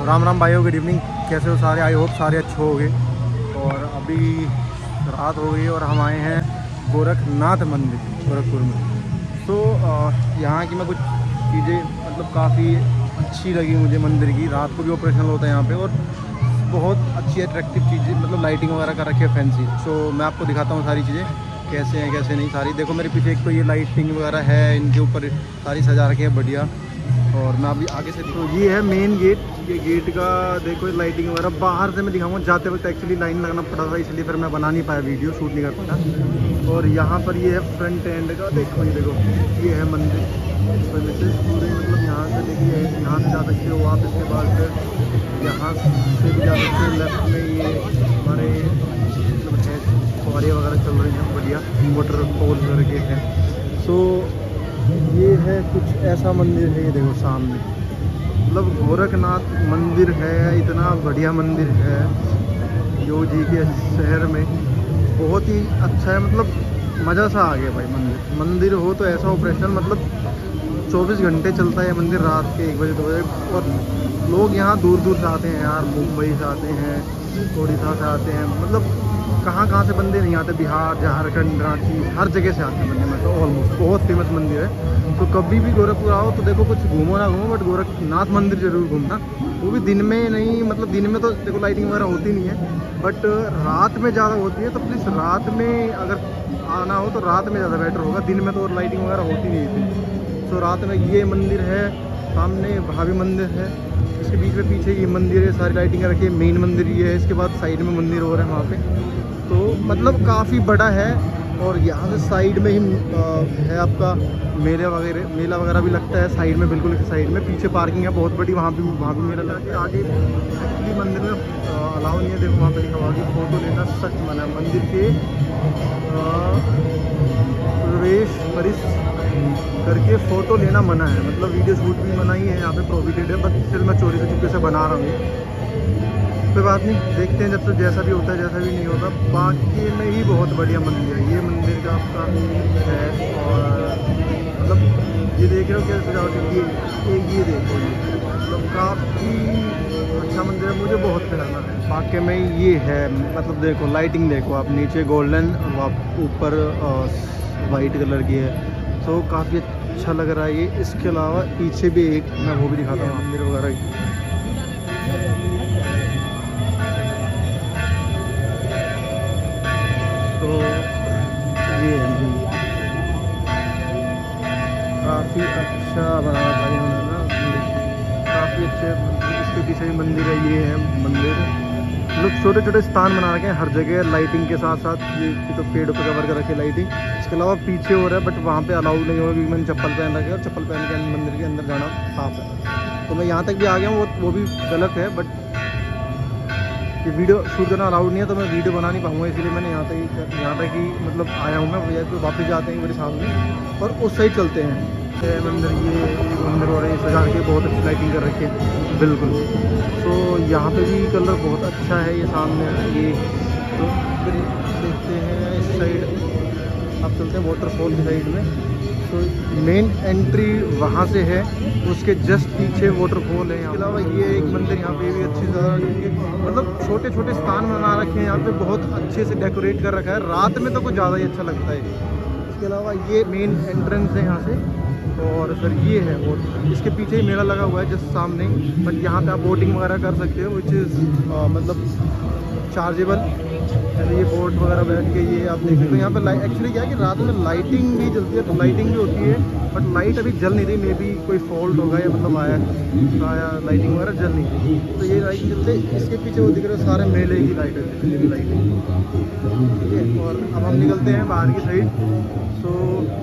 राम राम भाइयों, good evening. कैसे हो सारे? आई होप सारे अच्छे हो गए। और अभी रात हो गई और हम आए हैं गोरखनाथ मंदिर गोरखपुर में। तो यहाँ की मैं कुछ चीज़ें मतलब काफ़ी अच्छी लगी मुझे मंदिर की। रात को भी ऑपरेशनल होता है यहाँ पे और बहुत अच्छी अट्रैक्टिव चीज़ें मतलब लाइटिंग वगैरह कर रखी है फैंसी। सो मैं आपको दिखाता हूँ सारी चीज़ें कैसे हैं कैसे नहीं। सारी देखो मेरे पीछे, एक तो ये लाइटिंग वगैरह है, इनके ऊपर सारी सजा रखी है बढ़िया। और मैं अभी आगे से तो ये है मेन गेट। ये गेट का देखो लाइटिंग वगैरह बाहर से मैं दिखाऊंगा। जाते वक्त एक्चुअली लाइन लगना पड़ा था, इसलिए फिर मैं बना नहीं पाया वीडियो, शूट नहीं कर पाया। और यहाँ पर ये है फ्रंट एंड का, देखो ये देखो ये है मंदिर। पूरे मतलब यहाँ से देखिए, यहाँ से जा सकते हो आप। इसके बाद फिर यहाँ से भी जा सकते हो। लेफ्ट में ये हमारे मतलब है फुहारे वगैरह चल रही हैं बढ़िया, वाटरफॉल करके है। सो ये है कुछ ऐसा मंदिर है, ये देखो सामने मतलब गोरखनाथ मंदिर है। इतना बढ़िया मंदिर है जो जी के शहर में, बहुत ही अच्छा है। मतलब मज़ा सा आ गया भाई। मंदिर हो तो ऐसा ऑपरेशन मतलब 24 घंटे चलता है मंदिर, रात के 1 बजे 2 बजे। और लोग यहाँ दूर दूर से आते हैं यार, मुंबई से आते हैं, उड़ीसा से आते हैं, मतलब कहाँ से बंदे नहीं आते। बिहार, झारखंड, रांची, हर जगह से आते हैं बंदे। मतलब ऑलमोस्ट बहुत फेमस मंदिर है। तो कभी भी गोरखपुर आओ तो देखो, कुछ घूमो ना घूमो बट गोरखनाथ मंदिर जरूर घूमना। वो भी दिन में नहीं, मतलब दिन में तो देखो लाइटिंग वगैरह होती नहीं है, बट रात में ज़्यादा होती है। तो प्लीज़ रात में अगर आना हो तो रात में ज़्यादा बेटर होगा। दिन में तो और लाइटिंग वगैरह होती नहीं थी। तो रात में ये मंदिर है, सामने भाभी मंदिर है, इसके बीच में पीछे ये मंदिर है, सारी लाइटिंग रखी है। मेन मंदिर ये है, इसके बाद साइड में मंदिर और है वहाँ पे। तो मतलब काफ़ी बड़ा है। और यहाँ से साइड में ही है आपका मेला वगैरह भी लगता है साइड में, बिल्कुल साइड में। पीछे पार्किंग है बहुत बड़ी, वहाँ भी मेला लगता है। आगे एक्चुअली मंदिर में अलाउ नहीं है, देखो वहाँ पे लिखा हुआ कि फ़ोटो लेना सख्त मना है। मंदिर के प्रवेश परिसर करके फ़ोटो लेना मना है, मतलब वीडियो शूट भी मना ही है यहाँ पे, प्रोहिबिटेड है। बट फिर मैं चोरी से चुपके से बना रहा हूँ, कोई बात नहीं, देखते हैं जब से जैसा भी होता है, जैसा भी नहीं होता। बाकी में ही बहुत बढ़िया मंदिर है ये। मंदिर का आपका है और मतलब ये देख रहे हो कैसे सजावट की है, ये देखो ये मतलब काफ़ी अच्छा मंदिर है, मुझे बहुत पसंद है। बाकी में ये है मतलब देखो लाइटिंग देखो आप, नीचे गोल्डन, ऊपर वाइट कलर की है। तो काफ़ी अच्छा लग रहा है ये। इसके अलावा पीछे भी एक मैं वो भी दिखाता हूँ मंदिर वगैरह की। तो ये है काफ़ी अच्छा बना था इन्होंने ना, काफ़ी अच्छे। इसके पीछे भी मंदिर है, ये है मंदिर। लोग छोटे छोटे स्थान बना रखे हैं हर जगह लाइटिंग के साथ साथ। ये तो पेड़ों पर कवर कर रखे लाइटिंग। इसके अलावा पीछे हो रहा है बट वहाँ पे अलाउ नहीं होगा क्योंकि मैंने चप्पल पहन रखी है और चप्पल पहन के मंदिर के अंदर जाना साफ है। तो मैं यहाँ तक भी आ गया हूँ, वो भी गलत है। बट ये वीडियो शूट करना अलाउड नहीं है तो मैं वीडियो बना नहीं पाऊँगा, इसलिए मैंने यहाँ तक ही मतलब आया हूँ मैं। भैया तो वापस जाते हैं मेरे सामने और उस साइड चलते हैं मंदिर। ये मंदिर हो रहे हैं सजा के, बहुत अच्छी लाइटिंग कर रखी है बिल्कुल। तो यहाँ पे भी कलर बहुत अच्छा है। ये सामने ये तो फिर देखते हैं इस साइड, अब चलते हैं वाटरफॉल की साइड में। तो मेन एंट्री वहाँ से है, उसके जस्ट पीछे वाटरफॉल है। इसके अलावा ये एक मंदिर यहाँ पे भी अच्छी तरह मतलब छोटे छोटे स्थान बना रखे हैं यहाँ पे, बहुत अच्छे से डेकोरेट कर रखा है। रात में तो कुछ ज़्यादा ही अच्छा लगता है। इसके अलावा ये मेन एंट्रेंस है यहाँ से। और फिर ये है वो, इसके पीछे ही मेला लगा हुआ है जस्ट सामने। बट यहाँ पे आप बोटिंग वगैरह कर सकते हो, विच इज़ मतलब चार्जेबल। जैसे ये बोट वगैरह बैठ के ये आप देख सकते हो। यहाँ पे एक्चुअली क्या है कि रात में लाइटिंग भी जलती है, तो लाइटिंग भी होती है बट लाइट अभी जल नहीं रही। मे बी कोई फॉल्ट होगा या मतलब आया लाइटिंग वगैरह जल नहीं रही, तो ये लाइट जलते। इसके पीछे वो दिख रहे हो सारे मेले की लाइट है, लाइटिंग, ठीक है। और अब हम निकलते हैं बाहर की साइड। तो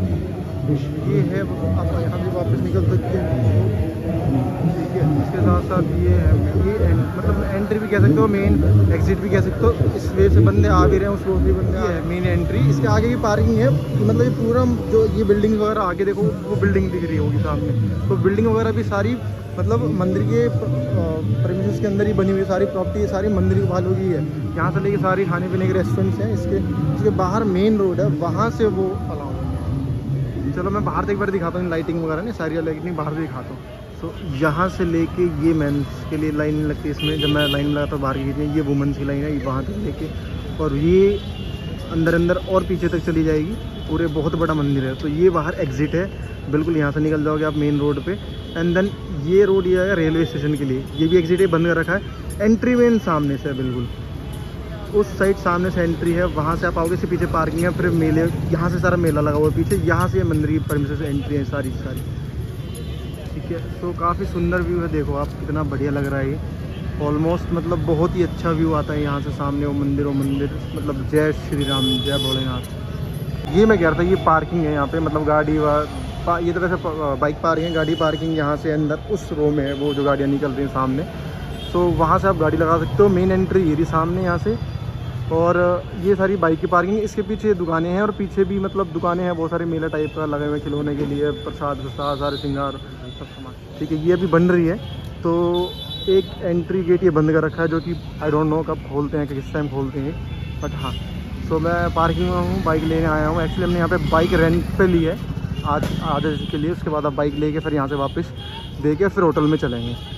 ये है, आप यहाँ भी वापस निकल सकते हैं, ठीक है। इसके साथ साथ ये है, ये मतलब एंट्री भी कह सकते हो, मेन एग्जिट भी कह सकते हो। इस वे से बंदे आ भी रहे हैं, उस रोड भी बंदे है मेन एंट्री। इसके आगे की पार्किंग है, मतलब ये पूरा जो ये बिल्डिंग वगैरह आगे देखो वो बिल्डिंग दिख रही होगी सामने। तो बिल्डिंग वगैरह भी सारी मतलब मंदिर के प्रेमिसेस के अंदर ही बनी हुई सारी प्रॉपर्टी, सारी मंदिर की भालू की है। यहाँ से लेके सारी खाने पीने के रेस्टोरेंट्स हैं। इसके बाहर मेन रोड है, वहाँ से वो अलाउ है। चलो मैं बाहर से एक बार दिखाता हूँ लाइटिंग वगैरह नहीं, सारी लाइटिंग बाहर से दिखाता हूँ। सो यहाँ से लेके ये मेंस के लिए लाइन लगती है इसमें, जब मैं लाइन लगाता हूँ बाहर की बीच में, ये वुमेंस की लाइन है, ये वहाँ तक लेके और ये अंदर और पीछे तक चली जाएगी। पूरे बहुत बड़ा मंदिर है। तो ये बाहर एग्ज़िट है, बिल्कुल यहाँ से निकल जाओगे आप मेन रोड पे। एंड देन ये रोड ये आएगा रेलवे स्टेशन के लिए, ये भी एग्ज़िट है, बंद कर रखा है। एंट्री मेन सामने से है, बिल्कुल उस साइड सामने से एंट्री है, वहाँ से आप आओगे, से पीछे पार्किंग है, फिर मेले, यहाँ से सारा मेला लगा हुआ है पीछे, यहाँ से मंदिर की परमिशन से एंट्री है सारी। ठीक है, तो काफ़ी सुंदर व्यू है, देखो आप कितना बढ़िया लग रहा है ये। ऑलमोस्ट मतलब बहुत ही अच्छा व्यू आता है यहाँ से, सामने वो मंदिर मतलब जय श्री राम, जय भोलेनाथ। ये मैं कह रहा था, ये पार्किंग है यहाँ पे, मतलब गाड़ी ये तो वैसे बाइक पार्किंग है, गाड़ी पार्किंग यहाँ से अंदर उस रो में है, वो जो गाड़ियाँ निकल रही हैं सामने, तो वहाँ से आप गाड़ी लगा सकते हो। मेन एंट्री ये सामने यहाँ से, और ये सारी बाइक की पार्किंग। इसके पीछे दुकानें हैं और पीछे भी मतलब दुकानें हैं, बहुत सारे मेला टाइप का लगे हुए खिलौने के लिए, प्रसाद सारे श्रृंगार सब सामान। ठीक है, ये अभी बन रही है। तो एक एंट्री गेट ये बंद कर रखा है, जो कि आई डोंट नो कब खोलते हैं, कि किस टाइम खोलते हैं, बट हाँ। सो मैं पार्किंग में हूँ, बाइक लेने आया हूँ। एक्चुअली हमने यहाँ पे बाइक रेंट पे ली है आज आधे के लिए, उसके बाद आप बाइक लेके फिर यहाँ से वापस दे के फिर होटल में चलेंगे।